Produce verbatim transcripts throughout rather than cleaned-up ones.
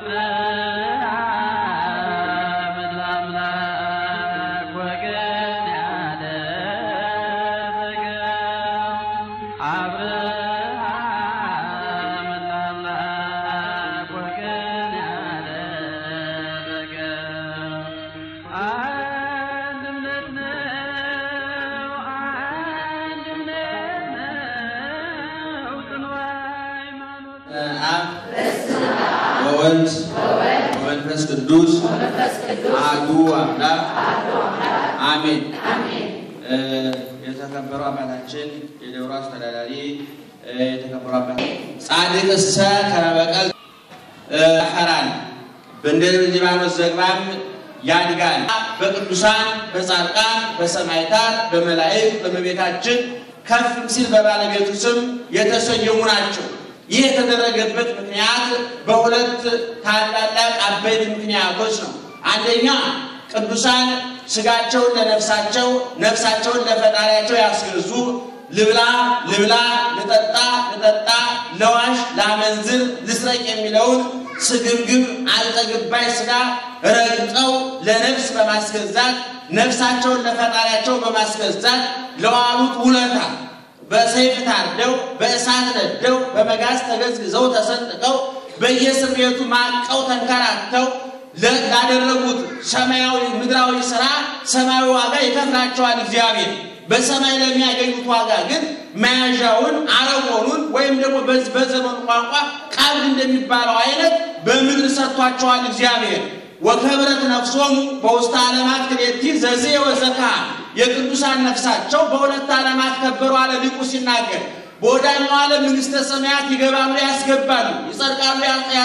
ወወልድ ወመንፈስ ቅዱስ አሐዱ አምላክ አሜን አሜን የተከበሩ አባታችን የደብሩ አስተዳዳሪ የተከበሩ አባታችን ጻድቅሰ ከመበቀል አፈራን በእንደዚህ ሊባኖስ ዘግባም ያድጋል በቅዱሳን በጻድቃን በሰማዕታት በመላእክት በመቤታችን ከፍ ሲል በባለቤቱ ስም የተሰየሙ ናቸው ይህ የተደረገበት ምክንያት በሁለት ታላላቅ አበይት ምክንያቶች ነው አንደኛ ቅዱሳን ስጋቸውን ለነፍሳቸው ነፍሳቸውን ለፈጣሪያቸው ያስገዙ ልብላ ልብላ ለጠጣ ለጠጣ ለዋሽ ላመንዝር ልስረቅ የሚለውን ስግብግብ አልጠግባይ ስጋ ረግጠው ለነፍስ በማስገዛት ነፍሳቸውን ለፈጣሪያቸው በማስገዛት ለዋሉት ውለታ በሰይፍ ታርደው በእሳት ነደው በመጋዝ ተገዝግዘው ተሰንጥቀው በየስርየቱ ማቀው ተንከራተው ለዳደረጉት ሰማያዊ ምድራዊ ሥራ ሰማያዊ ዋጋ ይከፍላቸዋል እግዚአብሔር በሰማይ ለሚያገኙት ዋጋ ግን ማያዣውን አረቦኑን ወይም ደግሞ በዘመኑ ቋንቋ ቃል እንደሚባለው አይነት በምድር ሰጥቷቸዋል እግዚአብሔር ወከብረት ነፍሶሙ በውስተ ዓለማት ክሌቲ ዘዜ ወዘካ የቅዱሳን ነፍሳቸው በሁለት ዓለማት ከበሩ አለ ሊቁ ሲናገር በወዳኛው ዓለም መንግስተ ሰማያት ይገባሉ ያስገባሉ ይጸድቃሉ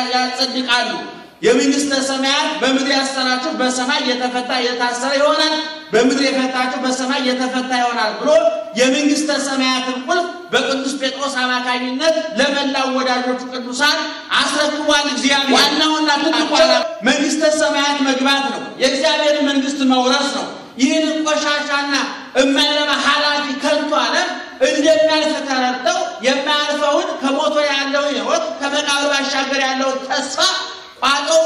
ያጸድቃሉ የመንግስተ ሰማያት በምድር ያሰራቸው በሰማይ የተፈታ የታሰረ ይሆናል በምድር የፈታቸው በሰማይ የተፈታ ይሆናል ብሎ የመንግስተ ሰማያትን ቁልፍ በቅዱስ ጴጥሮስ አማካኝነት ለመላው ወዳጆቹ ቅዱሳን አስረክቧል እግዚአብሔር ዋናውና ትልቁ መንግስተ ሰማያት መግባት ነው የእግዚአብሔር መንግስት መውረስ ነው ይህን ቆሻሻና እማይረባ ሐላፊ ከንቱ ዓለም እንደሚያልፍ ተረድተው የማያልፈውን ከሞቶ ያለው ሕይወት ከመቃብር ባሻገር ያለው ተስፋ ቋጠው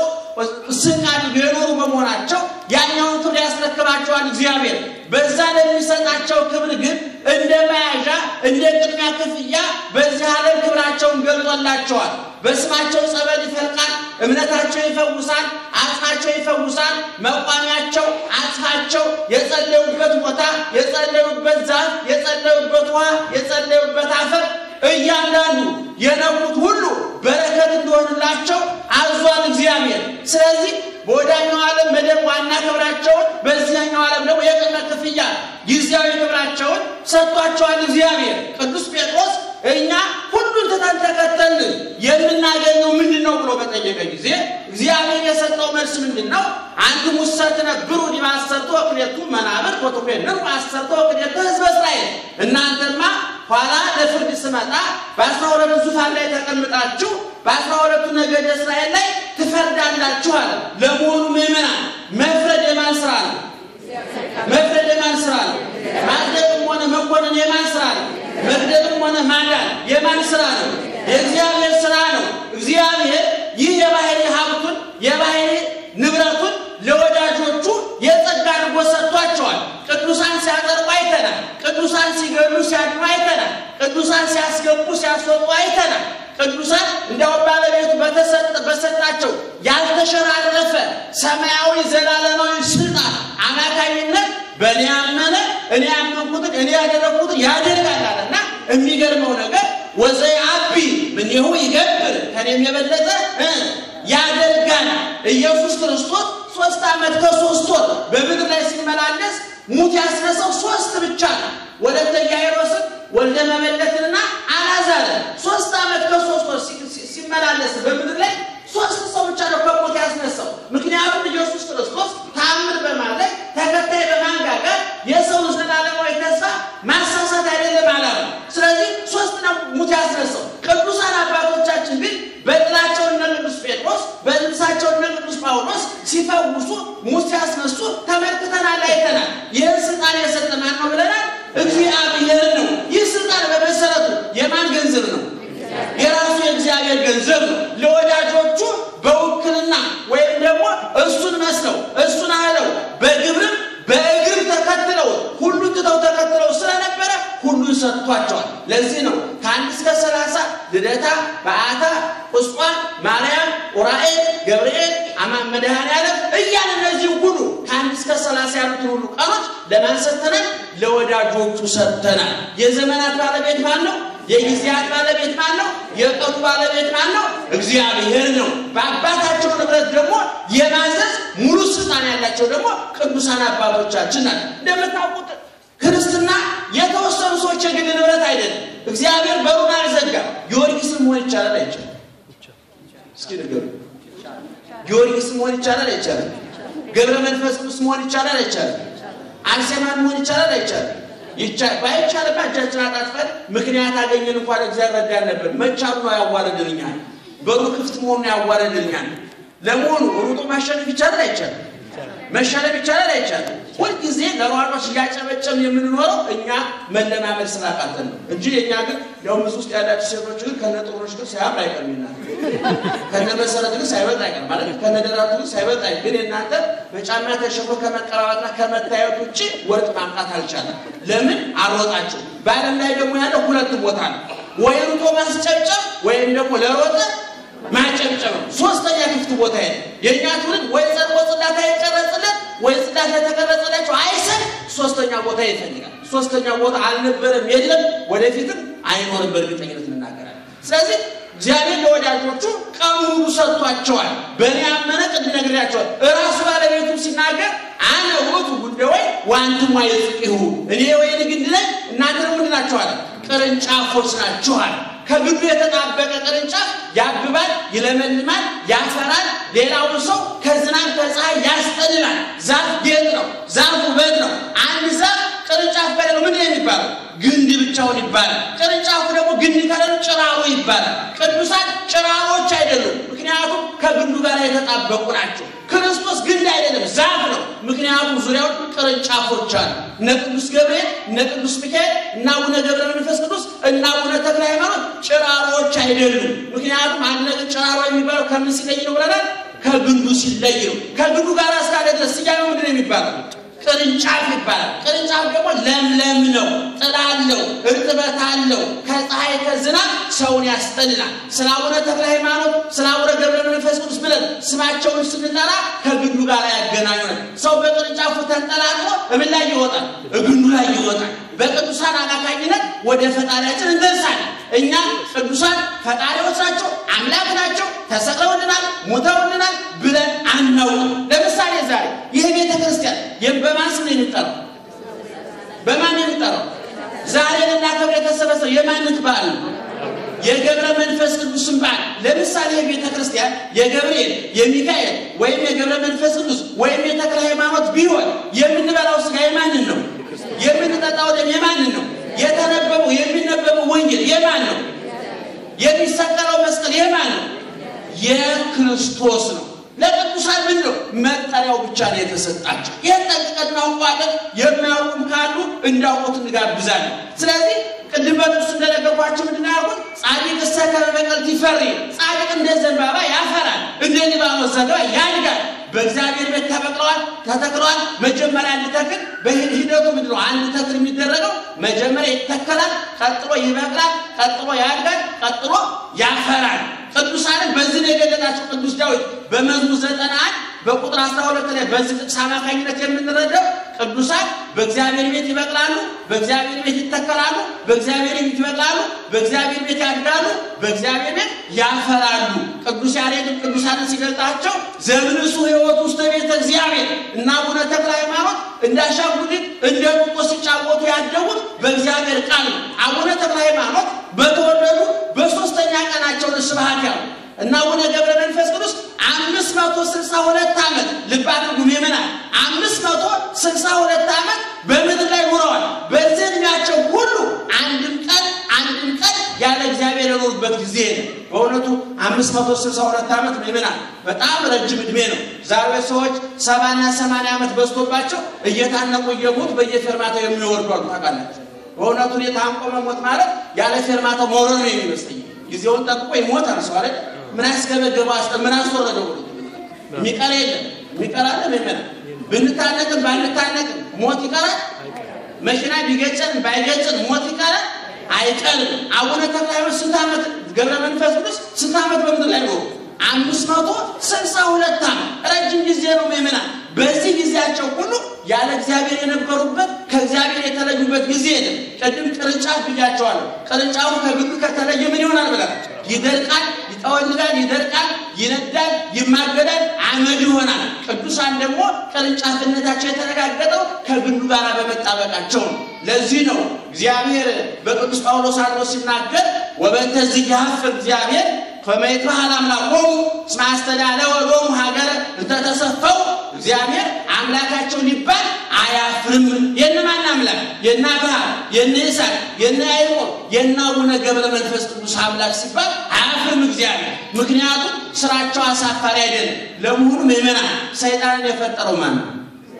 ስንቃድ ገኖሩ በመሆናቸው ያኛውን ክብር ያስረክባቸዋል እግዚአብሔር በዛ ለሚሰጣቸው ክብር ግን እንደማያዣ እንደ ቅድሚያ ክፍያ በዚህ ዓለም ክብራቸውን ገልጦላቸዋል በስማቸው ጸበል ይፈልቃል እምነታቸው ይፈውሳል አጽፋቸው ይፈውሳል መቋሚያቸው አጽፋቸው የጸለዩበት ቦታ የጸለዩበት ዛፍ የጸለዩበት ውሃ የጸለዩበት አፈር እያንዳንዱ የነኩት ሁሉ በረከት እንደሆነላቸው አዟል እግዚአብሔር ስለዚህ በወዳኛው ዓለም መደብ ዋና ክብራቸውን በዚህኛው ዓለም ደግሞ የቅድመ ክፍያ ጊዜያዊ ክብራቸውን ሰጥቷቸዋል እግዚአብሔር ቅዱስ ጴጥሮስ እኛ ሁሉን ተተከተልን የምናገኘው ምንድነው ብሎ በጠየቀ ጊዜ እግዚአብሔር የሰጠው መልስ ምንድነው አንድ ሙሰት ነብሩ ዲማሰርቶ ወክለቱ መናብር ወተፈነሩ አሰርቶ ወክለቱ ህዝበ እስራኤል እናንተማ ኋላ ለፍርድ ስመጣ በአስራ ሁለቱ ዙፋን ላይ ተቀምጣችሁ በአስራ ሁለቱ ነገድ እስራኤል ላይ ትፈርዳላችሁ አለ ለሞኑ ምእመናን መፍረድ የማን ስራ ነው መፍረድ የማን ስራ ነው ማድረግም ሆነ መኮንን የማን ስራ ነው መግደልም ሆነ ማዳን የማን ስራ ነው የእግዚአብሔር ስራ ነው እግዚአብሔር ይህ የባህሪ ሀብቱን የባህሪ ንብረቱን ለወዳጆቹ የጸጋ አድርጎ ሰጥቷቸዋል ቅዱሳን ሲያቀርቡ አይተናል ቅዱሳን ሲገሉ ሲያድኑ አይተናል ቅዱሳን ሲያስገቡ ሲያስወጡ አይተናል ቅዱሳን እንደው ባለቤቱ በተሰጠ በሰጣቸው ያልተሸራረፈ ሰማያዊ ዘላለማዊ ስልጣን አማካኝነት በእኔ አመነ እኔ አመንኩት እኔ ያደረኩት ያደርጋልና የሚገርመው ነገር ወዘያቢ ምንይሁ ይገብር ከኔም የበለጠ ያደርጋል ኢየሱስ ክርስቶስ ሶስት አመት ከሶስት ወር በምድር ላይ ሲመላለስ ሙት ያስነሳው ሶስት ብቻ ነው ወለተ ያይሮስ ወልደ መመለክና አላዛር ሶስት አመት ከሶስት ወር ሲመላለስ በምድር ላይ ሶስት ሰው ብቻ ነው ከሞት ያስነሳው ምክንያቱም ኢየሱስ ክርስቶስ ታምር በማድረግ ተከታይ በማንጋጋት የሰው ዘላለማዊ ተስፋ ማሳሳት አይደለም ማለት ነው ስለዚህ ሶስት ነው ሙት ያስነሳው ቅዱሳን አባቶቻችን ግን በጥላቸው እነ ቅዱስ ጴጥሮስ በልብሳቸው እነ ቅዱስ ጳውሎስ ሲፈውሱ ሙት ያስነሱ ተመልክተናል አይተናል ይህን ስልጣን የሰጠን ማን ነው ብለናል እግዚአብሔር ነው ይህ ስልጣን በመሰረቱ የማን ገንዘብ ነው የራሱ የእግዚአብሔር ገንዘብ ነው ለወዳጆቹ በውክልና ለዚህ ነው ከአንድ እስከ ሰላሳ ልደታ በአታ ቁስቋም ማርያም ኡራኤል ገብርኤል አማን መድኃኔዓለም እያለ እነዚህ ሁሉ ከአንድ እስከ ሰላሳ ያሉት ሁሉ ቀኖች ለማን ሰጥተናል? ለወዳጆቹ ሰጥተናል። የዘመናት ባለቤት ማን ነው? የጊዜያት ባለቤት ማን ነው? የቀኑ ባለቤት ማን ነው? እግዚአብሔር ነው። በአባታቸው ንብረት ደግሞ የማዘዝ ሙሉ ስልጣን ያላቸው ደግሞ ቅዱሳን አባቶቻችን ናቸው። እንደምታውቁት ክርስትና የተወሰኑ ሰዎች የግል ንብረት አይደለም። እግዚአብሔር በሩን አልዘጋም። ጊዮርጊስም ሆነ ይቻላል አይቻልም? እስኪ ንገሩ። ጊዮርጊስም ሆነ ይቻላል አይቻልም? ገብረ መንፈስ ቅዱስ ሆነ ይቻላል አይቻልም? አርሴማን ሆነ ይቻላል አይቻልም? ይቻላል። ባይቻል ባጃችን አጣጥፈን ምክንያት አገኘን እንኳን እግዚአብሔር ረዳን ነበር። መቻሉ ነው ያዋረደልኛል። በሩ ክፍት መሆኑ ያዋረደልኛል። ለሞኑ ሩጦ ማሸነፍ ይቻላል አይቻልም? መሸነፍ ይቻላል አይቻልም? ሁልጊዜ ለሯጮች ያጨበጨም የምንኖረው እኛ መለማመድ ስላቃተን ነው እንጂ የኛ ግን ያው ብዙ ውስጥ ያላችሁ ሴቶች ግን ከነጥሮች ግን ሳያም አይቀርምና ከነመሰረት ግን ሳይወጣ አይቀርም ማለት ከነደራቱ ግን ሳይወጣ ግን እናንተ በጫማ ተሸፎ ከመቀራባትና ከመታየት ውጪ ወርቅ ማምጣት አልቻለም። ለምን አሮጣችሁ? ባለም ላይ ደግሞ ያለው ሁለት ቦታ ነው። ወይ ሩጦ ማስጨብጨብ ወይም ደግሞ ለሮጠ ማጨብጨብ። ሶስተኛ ክፍት ቦታ ይሄ የኛ ትውልድ ወይ ጸድቆ ጽዳታ ይቀረጽለት ወይ ጽዳታ ተቀረጸላችሁ አይሰጥ ሶስተኛ ቦታ ይፈልጋል። ሶስተኛ ቦታ አልነበረም የለም ወደፊትም አይኖርም በእርግጠኝነት እንናገራለን። ስለዚህ እግዚአብሔር ለወዳጆቹ ቀኑን ሰጥቷቸዋል። በእኔ አመነ እንነግራቸዋል። ራሱ ባለቤቱ ሲናገር አነ ወቱ ጉዳይ ዋንቱማ ይጽቂሁ እኔ ወይን ግንድ ላይ እናንተ ምን ናችኋል? ቅርንጫፎች ናችኋል። ከግንዱ የተጣበቀ ቅርንጫፍ ያብባል፣ ይለመልማል፣ ያፈራል። ሌላው ሰው ከዝናብ ከፀሐይ ያስጠልላል። ዛፍ ጌጥ ነው፣ ዛፍ ውበት ነው። አንድ ዛፍ ቅርንጫፍ ከሌለው ምን የሚባለው? ግንድ ብቻውን ይባላል። ቅርንጫፉ ደግሞ ግንድ ከሌለው ጭራሮ ይባላል። ቅዱሳን ጭራሮች አይደሉም፣ ምክንያቱም ከግንዱ ጋር የተጣበቁ ናቸው። ክርስቶስ ግንድ አይደለም ዛፍ ነው፣ ምክንያቱም ዙሪያው ቅርንጫፎች አሉ። እነ ቅዱስ ገብርኤል እነ ቅዱስ ሚካኤል እና አቡነ ገብረ መንፈስ ቅዱስ እና አቡነ ተክለ ሃይማኖት ጭራሮች አይደሉም፣ ምክንያቱም አንድ ነገር ጭራሮ የሚባለው ከምን ሲለይ ነው ብለናል? ከግንዱ ሲለይ ነው። ከግንዱ ጋር እስካለ ድረስ ስያሜው ምንድን ነው የሚባለው? ቅርንጫፍ ይባላል። ቅርንጫፍ ደግሞ ለምለም ነው፣ ጥላ አለው፣ እርጥበት አለው። ከፀሐይ ከዝናብ ሰውን ያስጠልላል። ስለ አቡነ ተክለ ሃይማኖት ስለ አቡነ ገብረ መንፈስ ቅዱስ ብለን ስማቸውን ስንጠራ ከግንዱ ጋር ያገናኙናል። ሰው በቅርንጫፉ ተንጠላጥሎ እምን ላይ ይወጣል? ግንዱ ላይ ይወጣል። በቅዱሳን አማካኝነት ወደ ፈጣሪያችን እንደርሳለን። እኛ ቅዱሳን ፈጣሪዎች ናቸው፣ አምላክ ናቸው፣ ተሰቅለውልናል፣ ሞተውልናል ብለን አናውቅም። ለምሳሌ ዛሬ ይህ ቤተ ክርስቲያን በማን ስም ነው የሚጠራው? በማን ነው የሚጠራው? ዛሬ ለናከብረ የተሰበሰበው የማንት በዓል ነው? የገብረ መንፈስ ቅዱስን በዓል። ለምሳሌ የቤተ ክርስቲያን የገብርኤል የሚካኤል ወይም የገብረ መንፈስ ቅዱስ ወይም የተክለ ሃይማኖት ቢሆን የምንበላው ስጋ የማንን ነው? የምንጠጣው ደም የማንን ነው? የተነበበው የሚነበበው ወንጌል የማን ነው? የሚሰቀለው መስቀል የማን ነው? የክርስቶስ ነው። ለቅዱሳን ምን ነው መጠሪያው ብቻ ነው የተሰጣቸው። የጠንቀቀና እናውቃለን። የማያውቁም ካሉ እንዳውቁት እንጋብዛለን። ስለዚህ ቅድም በጥቅሱ እንደነገርኳችሁ ምንድን ነው ያልኩት? ጻድቅ ሰከረ በቀልት ይፈሪ። ጻድቅ እንደ ዘንባባ ያፈራል፣ እንደ ሊባኖስ ዘንባባ ያድጋል። በእግዚአብሔር ቤት ተበቅለዋል፣ ተተክለዋል። መጀመሪያ እንተክል በሂደቱ ምንድን ነው አንድ ተክል የሚደረገው? መጀመሪያ ይተከላል፣ ቀጥሎ ይበቅላል፣ ቀጥሎ ያድጋል፣ ቀጥሎ ያፈራል። ቅዱሳንን በዚህ ነው የገለጣቸው ቅዱስ ዳዊት በመዝሙር ዘጠና አንድ በቁጥር አስራ ሁለት ላይ በዚህ ጥቅስ አማካኝነት የምንረዳው ቅዱሳን በእግዚአብሔር ቤት ይበቅላሉ፣ በእግዚአብሔር ቤት ይተከላሉ፣ በእግዚአብሔር ቤት ይበቅላሉ፣ በእግዚአብሔር ቤት ያድጋሉ፣ በእግዚአብሔር ቤት ያፈራሉ። ቅዱስ ያሬድ ቅዱሳንን ሲገልጣቸው ዘብንሱ ሕይወት ውስጥ ቤተ እግዚአብሔር እና አቡነ ተክለ ሃይማኖት እንዳሻጉሊት እንደ ቁጦ ሲጫወቱ ያደጉት በእግዚአብሔር ቃል። አቡነ ተክለ ሃይማኖት በተወለዱ በሶስተኛ ቀናቸው ስብሐት ያሉ እና አቡነ ገብረ መንፈስ ቅዱስ አምስት መቶ ስልሳ ሁለት ዓመት ልብ አድርጉ ምእመናን፣ አምስት መቶ ስልሳ ሁለት ዓመት በምድር ላይ ኖረዋል። በዚህ ዕድሜያቸው ሁሉ አንድም ቀን አንድም ቀን ያለ እግዚአብሔር የኖሩበት ጊዜ ነው። በእውነቱ አምስት መቶ ስልሳ ሁለት ዓመት ምእመናን በጣም ረጅም ዕድሜ ነው። ዛሬ ሰዎች ሰባና ሰማንያ ዓመት በዝቶባቸው እየታነቁ እየሞቱ በየፌርማታው የሚወርዱ አሉ። ታውቃላችሁ? በእውነቱ የታንቆ መሞት ማለት ያለ ፌርማታው መውረድ ነው የሚመስለኝ። ጊዜውን ጠብቆ ይሞታል ሰው አይደል? ምን አስገበገበው አስተ ምን አስወረደው? የሚቀር የለም። የሚቀር አለ ምእመናን። ብንታነቅም ባንታነቅም ሞት ይቀራል። መኪና ቢገጨን ባይገጨን ሞት ይቀራል። አይቀርም አቡነ ተክለ ሃይማኖት ስንት ዓመት ገብረ መንፈስ ቅዱስ ስንት ዓመት በምድር ላይ ነው አምስት መቶ ስልሳ ሁለት ዓመት ረጅም ጊዜ ነው ምእመና በዚህ ጊዜያቸው ሁሉ ያለ እግዚአብሔር የነበሩበት ከእግዚአብሔር የተለዩበት ጊዜ ነው ቀድም ቅርንጫፍ ብያቸዋለሁ ቅርንጫፉ ከግንዱ ከተለየ ምን ይሆናል ብላ ይደርቃል ይጠወልጋል ይደርቃል ይነዳል ይማገዳል አመድ ይሆናል ቅዱሳን ደግሞ ቅርንጫፍነታቸው የተረጋገጠው ከግንዱ ጋር በመጣበቃቸው ለዚህ ነው እግዚአብሔር በቅዱስ ጳውሎስ አድሮ ሲናገር ወበእንተዚህ ያፍር እግዚአብሔር ፈመይትባል አምላኮሙ ስማስተዳለው ወዶም ሀገር ተተሰፈው እግዚአብሔር አምላካቸው ሊባል አያፍርም የነማን አምላክ የናብርሃም የነይስሐቅ የናያዕቆብ የናቡነ ገብረ መንፈስ ቅዱስ አምላክ ሲባል አያፍርም እግዚአብሔር ምክንያቱም ስራቸው አሳፋሪ አይደለም ለመሆኑ ምእመናን ሰይጣንን የፈጠረው ማን ነው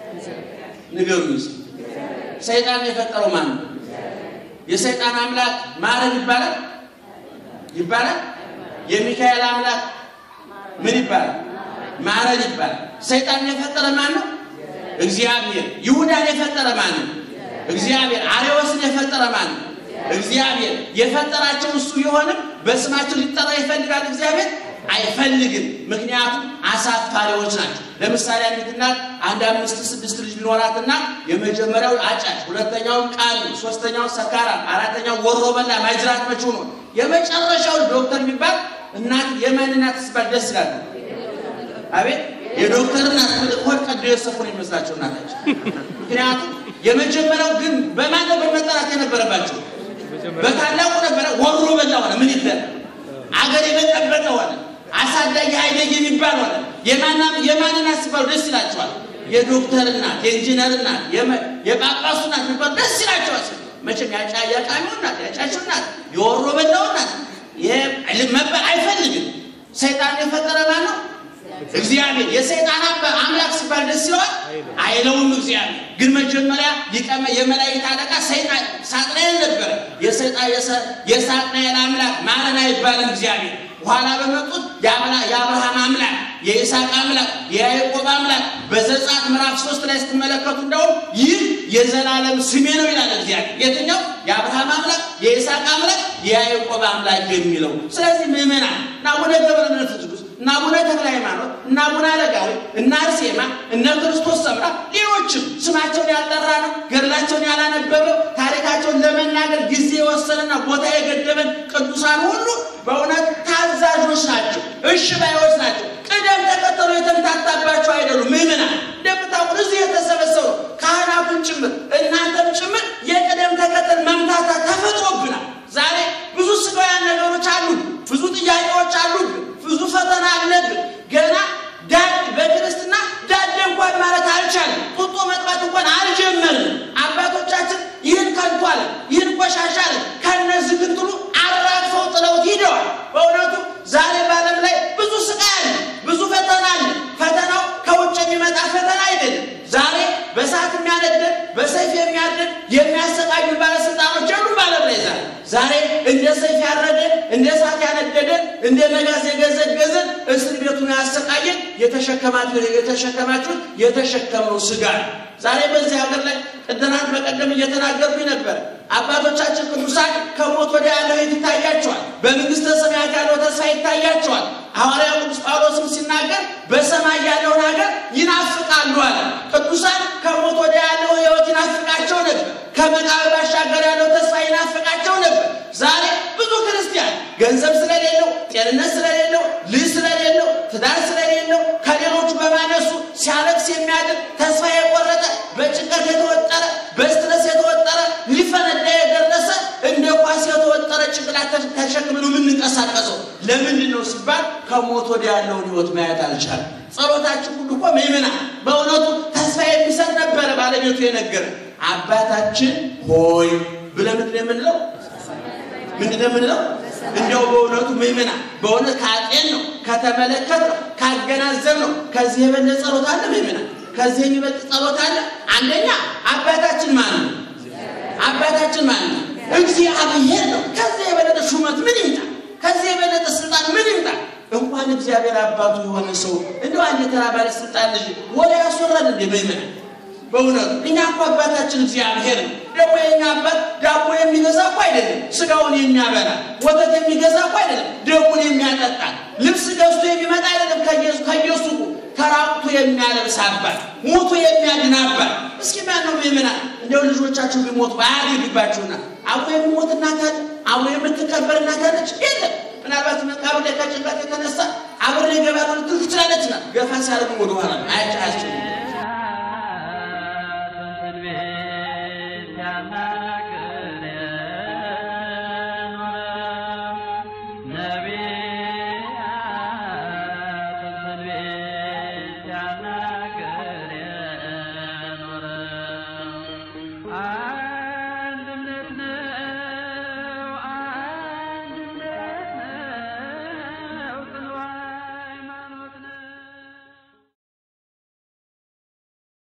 ንገሩኝ ሰይጣንን የፈጠረው ማን ነው የሰይጣን አምላክ ማረን ይባላል ይባላል የሚካኤል አምላክ ምን ይባላል ማረን ይባላል ሰይጣን የፈጠረ ማን ነው እግዚአብሔር ይሁዳን የፈጠረ ማን ነው እግዚአብሔር አርዮስን የፈጠረ ማን ነው እግዚአብሔር የፈጠራቸው እሱ ይሆንም በስማቸው ሊጠራ ይፈልጋል እግዚአብሔር አይፈልግም ምክንያቱም አሳፋሪዎች ናቸው ለምሳሌ አንዲትና አንድ አምስት ስድስት ልጅ ቢኖራትና የመጀመሪያው አጫጭ ሁለተኛው ቃል ሶስተኛው ሰካራ አራተኛው ወሮበላ ማጅራት መቹ ነው የመጨረሻው ዶክተር የሚባል እናት የማንናት ስባል ደስ ይላል አቤት የዶክተርና ወጥ ቀዶ የሰፈሩ ይመስላቸው እናታቸው ምክንያቱም የመጀመሪያው ግን በማን በመጠራት የነበረባቸው በታላቁ ነበር ወሮበላ ሆነ ምን ይደረግ አገር የበጠበጠ ሆነ አሳዳጊ ኃይለኝ የሚባል ሆነ የማናም የማንናት ስባል ደስ ይላቸዋል የዶክተርና የኢንጂነርና የጳጳሱና ስባል ደስ ይላቸዋል መቼም ያጫ ያጫኙና ያጫቹና የወሮበላውና የመባ አይፈልግም ሰይጣን የፈጠረ ማን ነው እግዚአብሔር የሰይጣን አምላክ ሲባል ደስ ይላል አይለውም እግዚአብሔር ግን መጀመሪያ ሊቀመ የመላእክት አለቃ ሰይጣን ሳጥናኤል ነበር የሰይጣን የሳጥናኤል አምላክ ማረና ይባላል እግዚአብሔር ኋላ በመጡት የአብርሃም አምላክ የይስሐቅ አምላክ የያዕቆብ አምላክ በዘጸአት ምዕራፍ ሶስት ላይ ስትመለከቱ እንደው ይህ የዘላለም ስሜ ነው ይላል እግዚአብሔር የትኛው የአብርሃም አምላክ የይስሐቅ አምላክ የያዕቆብ አምላክ የሚለው ስለዚህ ምእመናን ናቡነ ገብረ መንፈስ ቅዱስ ናቡነ ተክለ ሃይማኖት ናቡነ አረጋዊ እና አርሴማ እነ ክርስቶስ ሰምራ ሌሎችም ስማቸውን ያልጠራ ነው ገድላቸውን ያላነበበ ታሪካቸውን ለመናገር ጊዜ ወሰነና ቦታ የገደበን ቅዱሳን ሁሉ በእውነት ታዛዦች ናቸው እሺ ባዮች ናቸው ቀደም ተከተሉ የተምታታባቸው አይደሉም ምእመናን እንደምታውቁ እዚህ የተሰበሰቡ ካህናቱን ጭምር እናንተም ጭምር የቀደም ተከተል መምታታ ተፈጥሮብናል ዛሬ ብዙ ስጋውያን ነገሮች አሉ ብዙ ጥያቄዎች አሉ ብዙ ፈተና አለብን ገና ዳድ በክርስትና ዳድ እንኳን ማለት አልቻለም ቁጦ መጥባት እንኳን አልጀመርንም አባቶቻችን ይህን ከንቷል ይህን ቆሻሻል ከነዚህ ግንጥሉ አራግፈው ጥለው ሄደዋል በእውነቱ ዛሬ ባለም ላይ ብዙ ስቃይ አለ ብዙ ፈተና አለ ፈተናው ከውጭ የሚመጣ ፈተና አይደለም ዛሬ በሰዓት የሚያነደድ በሰይፍ የሚያነደድ የሚያሰቃዩ ባለስልጣኖች ሁሉ ባለም ላይ ዛሬ ዛሬ እንደ ሰይፍ ያረደ እንደ ሰዓት ያነደደ እንደ መጋዝ የገዘገዘ እስር ቤቱን ያሰቃየ የተሸከማችሁ የተሸከማችሁ የተሸከመው ስጋ ዛሬ በዚህ ሀገር ላይ ቅድናት በቀደም እየተናገርኩኝ ነበር አባቶቻችን ቅዱሳን ከሞት ወደ ያለው ይታያቸዋል በመንግስተ ሰማያት ያለው ተስፋ ይታያቸዋል ሐዋርያው ቅዱስ ጳውሎስም ሲናገር በሰማይ ያለውን ሀገር ይናፍቃሉ አለ ቅዱሳን ከሞት ወደ ያለው ሕይወት ይናፍቃቸው ነበር ከመቃብር ባሻገር ያለው ተስፋ ይናፍቃቸው ነበር ዛሬ ብዙ ክርስቲያን ገንዘብ ስለሌለው ጤንነት ስለሌለው ልጅ ስለሌለው ትዳር ስለሌለው ከሌሎቹ በማነሱ ሲያለቅስ የሚያድር ተስፋ የቆረጠ በጭንቀት የተወጠረ በስትረስ የተወጠረ ሊፈነዳ የደረሰ እንደ ኳስ የተወጠረ ጭንቅላት ተሸክመን የምንንቀሳቀሰው ለምንድን ነው ሲባል ከሞት ወደ ያለው ሕይወት ማየት አልቻለም ጸሎታችን ሁሉ እኮ ምእመናን በእውነቱ ተስፋ የሚሰጥ ነበር ባለቤቱ የነገረ አባታችን ሆይ ብለን የምንለው ምንድነው የምንለው እንደው በእውነቱ ምእመናን በእውነት ካጤን ነው ከተመለከት ነው ካገናዘብ ነው ከዚህ የበለጠ ጸሎት አለ ምእመናን ከዚህ የበለጠ ጸሎት አለ አንደኛ አባታችን ማን ነው አባታችን ማን ነው እግዚአብሔር ነው ከዚህ የበለጠ ሹመት ምን ይምጣ ከዚህ የበለጠ ስልጣን ምን ይምጣ እንኳን እግዚአብሔር አባቱ የሆነ ሰው እንደው አንድ ተራባሪ ስልጣን ልጅ ወደ ያስወራል እንደ ምእመናን በእውነቱ እኛ እኮ አባታችን እግዚአብሔር ነው ደግሞ የኛ አባት ዳቦ የሚገዛ እኮ አይደለም ስጋውን የሚያበላ ወተት የሚገዛ እኮ አይደለም ደሙን የሚያጠጣ ልብስ ገዝቶ የሚመጣ አይደለም ከኢየሱስ ከኢየሱስ ተራቁቶ የሚያለብስ አባት ሞቶ የሚያድን አባት እስኪ ማን ነው የሚመና እንደው ልጆቻችሁ ቢሞቱ ባያድግባችሁና አብሮ የሚሞት እናት አለ አብሮ የምትቀበር እናት አለች የለም ምናልባት መቃብር ላይ ከጭንቀት የተነሳ አብሮ የገባሉ ትችላለችና ገፋ ሲያደርጉ ወደ ኋላ አይቻችሁ